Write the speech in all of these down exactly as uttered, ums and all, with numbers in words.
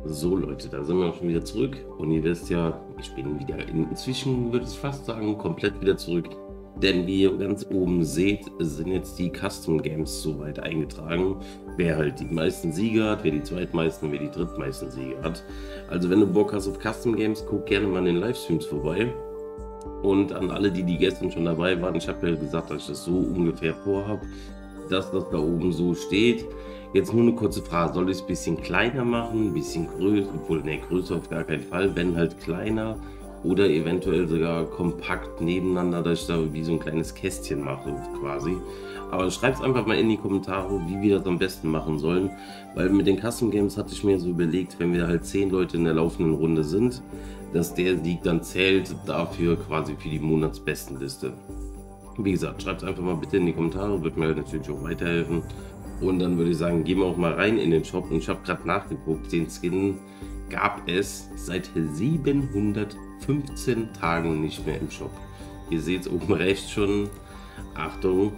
So Leute, da sind wir auch schon wieder zurück und ihr wisst ja, ich bin wieder inzwischen, würde ich fast sagen, komplett wieder zurück, denn wie ihr ganz oben seht, sind jetzt die Custom Games soweit eingetragen, wer halt die meisten Siege hat, wer die zweitmeisten, wer die drittmeisten Siege hat. Also wenn du Bock hast auf Custom Games, guck gerne mal in den Livestreams vorbei. Und an alle, die die gestern schon dabei waren, ich habe ja gesagt, dass ich das so ungefähr vorhabe, dass das da oben so steht. Jetzt nur eine kurze Frage, soll ich es ein bisschen kleiner machen, ein bisschen größer, obwohl, ne, größer auf gar keinen Fall, wenn halt kleiner oder eventuell sogar kompakt nebeneinander, dass ich da wie so ein kleines Kästchen mache quasi. Aber schreibt es einfach mal in die Kommentare, wie wir das am besten machen sollen, weil mit den Custom Games hatte ich mir so überlegt, wenn wir halt zehn Leute in der laufenden Runde sind, dass der Sieg dann zählt dafür quasi für die Monatsbestenliste. Wie gesagt, schreibt es einfach mal bitte in die Kommentare, wird mir halt natürlich auch weiterhelfen. Und dann würde ich sagen, gehen wir auch mal rein in den Shop. Und ich habe gerade nachgeguckt, den Skin gab es seit siebenhundertfünfzehn Tagen nicht mehr im Shop. Ihr seht es oben rechts schon. Achtung.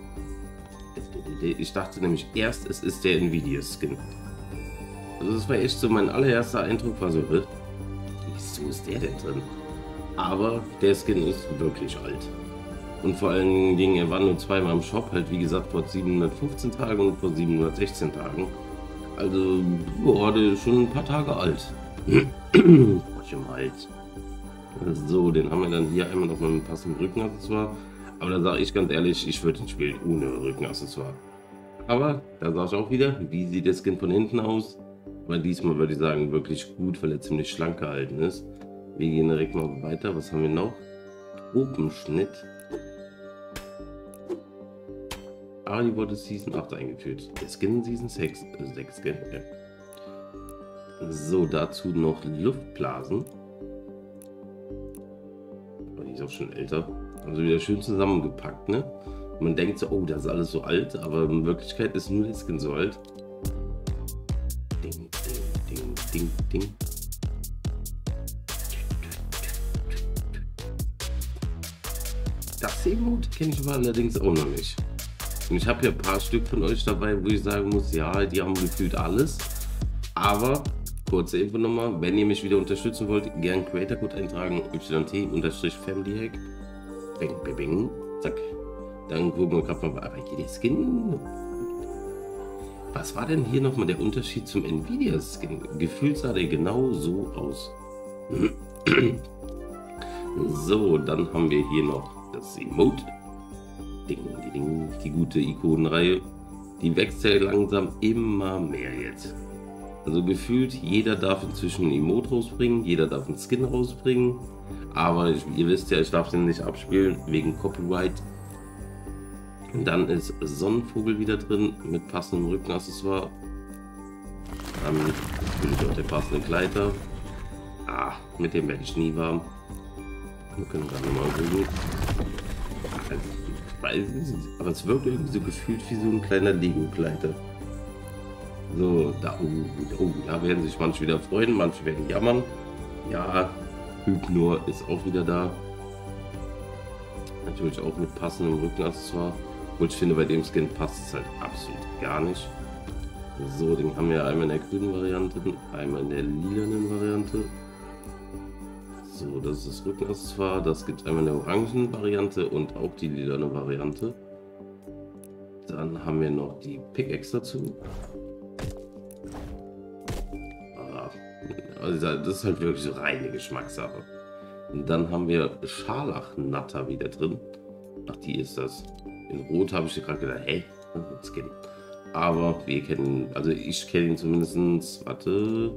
Ich dachte nämlich erst, es ist der Nvidia-Skin. Also das war echt so mein allererster Eindruck, war so, wieso ist der denn drin? Aber der Skin ist wirklich alt. Und vor allen Dingen, er war nur zweimal im Shop, halt wie gesagt vor siebenhundertfünfzehn Tagen und vor siebenhundertsechzehn Tagen. Also, boah, der ist schon ein paar Tage alt. Schon alt. So, den haben wir dann hier einmal noch mal mit einem passenden Rückenaccessoire. Aber da sage ich ganz ehrlich, ich würde ihn spielen ohne Rückenaccessoire. Aber da sage ich auch wieder, wie sieht der Skin von hinten aus? Weil diesmal würde ich sagen, wirklich gut, weil er ziemlich schlank gehalten ist. Wir gehen direkt mal weiter. Was haben wir noch? Tropenschnitt. Ah, die wurde Season acht eingeführt. Der Skin Season sechs, äh, sechs Skin, ja. So, dazu noch Luftblasen. Aber die ist auch schon älter. Also wieder schön zusammengepackt, ne? Man denkt so, oh, das ist alles so alt, aber in Wirklichkeit ist nur der Skin so alt. Ding, ding, ding, ding, ding. Das Emote kenne ich aber allerdings auch noch nicht. Und ich habe ja ein paar Stück von euch dabei, wo ich sagen muss, ja, die haben gefühlt alles. Aber, kurze Info nochmal, wenn ihr mich wieder unterstützen wollt, gern Creator Code eintragen, Y T-Family Hack. Bing, bing, bing, zack. Dann gucken wir gerade mal, aber hier der Skin. Was war denn hier nochmal der Unterschied zum Nvidia Skin? Gefühlt sah der genau so aus. So, dann haben wir hier noch das Emote. Ding, ding, ding, die gute Ikonenreihe, die wächst ja langsam immer mehr jetzt. Also gefühlt, jeder darf inzwischen ein Emote rausbringen, jeder darf einen Skin rausbringen, aber ich, ihr wisst ja, ich darf den nicht abspielen wegen Copyright. Und dann ist Sonnenvogel wieder drin mit passendem Rückenaccessoire. Dann natürlich auch der passende Kleider. Ah, mit dem werde ich nie warm. Wir können gerade nochmal gucken. Aber es wirkt irgendwie so gefühlt wie so ein kleiner Lego-Kleider. So, da, oh, oh, da werden sich manche wieder freuen, manche werden jammern. Ja, Hypnor ist auch wieder da. Natürlich auch mit passendem Rückenaccessoire. Obwohl ich finde, bei dem Skin passt es halt absolut gar nicht. So, den haben wir einmal in der grünen Variante, einmal in der lilanen Variante. So, das ist das Rückenaccessoire. Das gibt es einmal in der orangen Variante und auch die lilane Variante. Dann haben wir noch die Pickaxe dazu. Ah, also das ist halt wirklich so reine Geschmackssache. Und dann haben wir Scharlachnatter wieder drin. Ach, die ist das. In Rot habe ich gerade gedacht, hey, Skin. Aber wir kennen, also ich kenne ihn zumindest. Warte.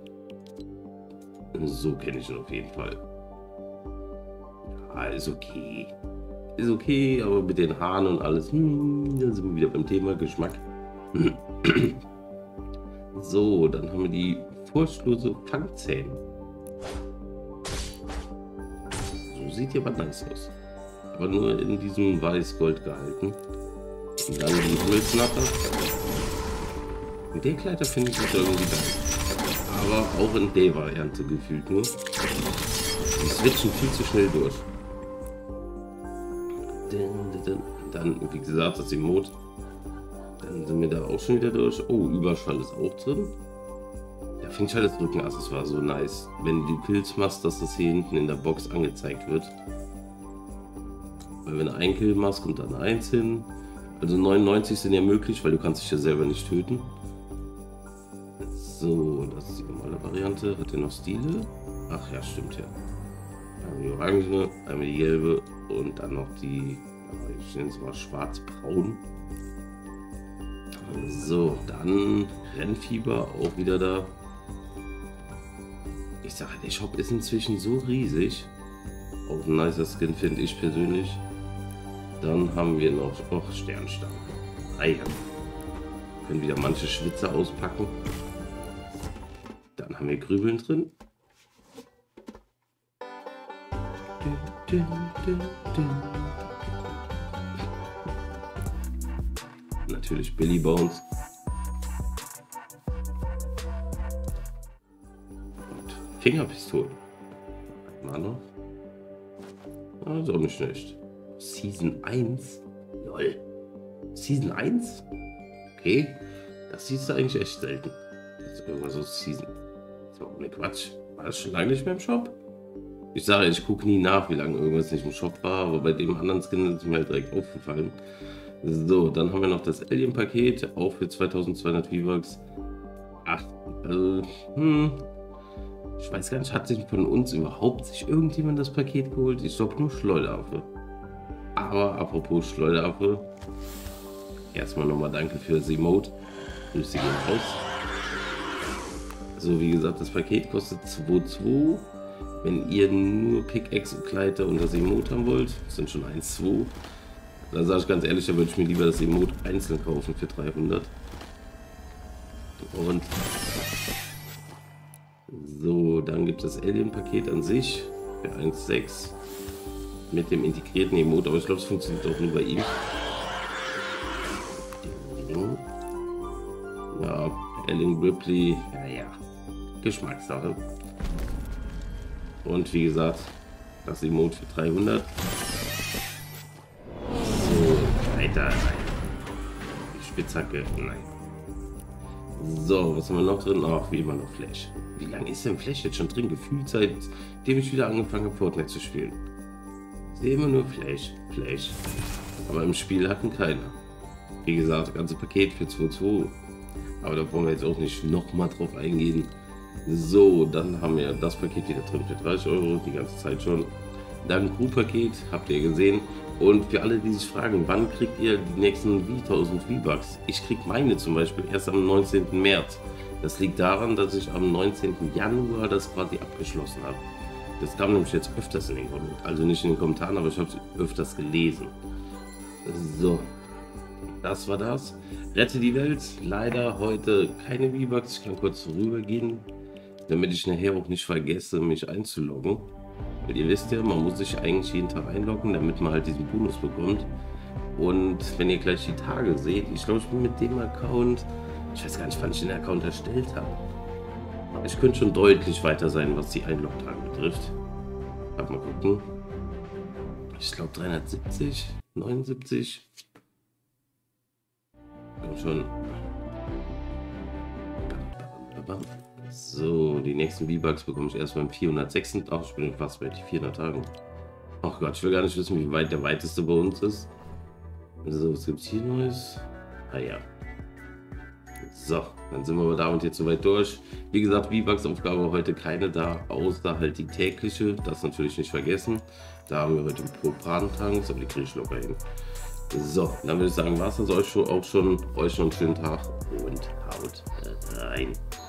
So kenne ich ihn auf jeden Fall. Ja, ist okay. Ist okay, aber mit den Haaren und alles, hm, dann sind wir wieder beim Thema Geschmack. So, dann haben wir die furchtlose Fangzähne. So sieht die aber nice aus. Aber nur in diesem Weiß-Gold gehalten. Und dann die Holznatter. Und den Kleider finde ich nicht irgendwie geil. Aber auch in der Variante gefühlt nur. Die switchen viel zu schnell durch. Dann, wie gesagt, das Emote. Dann sind wir da auch schon wieder durch. Oh, Überschall ist auch drin. Der finde ich halt das Rückenaccessoire so nice. Wenn du Kills machst, dass das hier hinten in der Box angezeigt wird. Weil wenn du einen Kill machst, kommt dann eins hin. Also neunundneunzig sind ja möglich, weil du kannst dich ja selber nicht töten. So, das ist die normale Variante. Hat der noch Stile? Ach ja, stimmt ja. Einmal die orange, einmal die gelbe und dann noch die, ich nenne es mal schwarz-braun. So, dann Rennfieber auch wieder da. Ich sage, der Shop ist inzwischen so riesig. Auch ein nicer Skin, finde ich persönlich. Dann haben wir noch oh, Sternstamm. Eier. Können wieder manche Schwitzer auspacken. Dann haben wir Grübeln drin. Natürlich Billy Bones. Und Fingerpistolen. Mal noch. Ah, ist auch nicht schlecht. Season eins? Lol. Season eins? Okay. Das siehst du eigentlich echt selten. Das ist irgendwas so Season. Das war ohne Quatsch. War das schon lange nicht mehr im Shop? Ich sage, ich gucke nie nach, wie lange irgendwas nicht im Shop war, aber bei dem anderen Skin ist mir halt direkt aufgefallen. So, dann haben wir noch das Alien-Paket, auch für zweitausendzweihundert V-Bucks. Ach, also, hm. Ich weiß gar nicht, hat sich von uns überhaupt sich irgendjemand das Paket geholt? Ich glaube nur Schleuderaffe. Aber apropos Schleuderaffe, erstmal nochmal danke für das Emote. Grüße gehen raus. So, wie gesagt, das Paket kostet zwei Komma zwei. Wenn ihr nur Pickaxe und Kleider und das Emote haben wollt, das sind schon eins Komma zwei. Da sage ich ganz ehrlich, da würde ich mir lieber das Emote einzeln kaufen für dreihundert. Und so, dann gibt es das Alien-Paket an sich für eins Komma sechs mit dem integrierten Emote, aber ich glaube, es funktioniert auch nur bei ihm. Ja, Alien Ripley, ja, ja, Geschmackssache. Und wie gesagt, das Emote für dreihundert. So, weiter. Die Spitzhacke, nein. So, was haben wir noch drin? Ach, wie immer noch Flash. Wie lange ist denn Flash jetzt schon drin? Gefühlt seitdem ich wieder angefangen habe, Fortnite zu spielen. Ich sehe immer nur Flash, Flash. Aber im Spiel hatten keiner. Wie gesagt, das ganze Paket für zwei Komma zwei. Aber da brauchen wir jetzt auch nicht nochmal drauf eingehen. So, dann haben wir das Paket wieder drin für dreißig Euro, die ganze Zeit schon. Dann Crew-Paket, habt ihr gesehen. Und für alle, die sich fragen, wann kriegt ihr die nächsten tausend V-Bucks? Ich krieg meine zum Beispiel erst am neunzehnten März. Das liegt daran, dass ich am neunzehnten Januar das quasi abgeschlossen habe. Das kam nämlich jetzt öfters in den Kommentaren, also nicht in den Kommentaren, aber ich habe es öfters gelesen. So, das war das. Rette die Welt, leider heute keine V-Bucks, ich kann kurz rübergehen, damit ich nachher auch nicht vergesse, mich einzuloggen. Weil ihr wisst ja, man muss sich eigentlich jeden Tag einloggen, damit man halt diesen Bonus bekommt. Und wenn ihr gleich die Tage seht, ich glaube, ich bin mit dem Account, ich weiß gar nicht, wann ich den Account erstellt habe. Aber ich könnte schon deutlich weiter sein, was die Einlogtage betrifft. Mal gucken. Ich glaube dreihundertsiebzig, neunundsiebzig. Komm schon. So, die nächsten V-Bucks bekomme ich erst beim vierhundertsechs. Ach, ich bin fast bei den vierhundert Tagen. Ach Gott, ich will gar nicht wissen, wie weit der weiteste bei uns ist. So, was gibt es hier Neues? Ah ja. So, dann sind wir aber damit jetzt soweit durch. Wie gesagt, V-Bucks-Aufgabe heute keine da, außer halt die tägliche. Das natürlich nicht vergessen. Da haben wir heute Propan-Tanks, aber die kriege ich locker hin. So, dann würde ich sagen, war es das euch schon, auch schon. Euch noch einen schönen Tag und haut rein.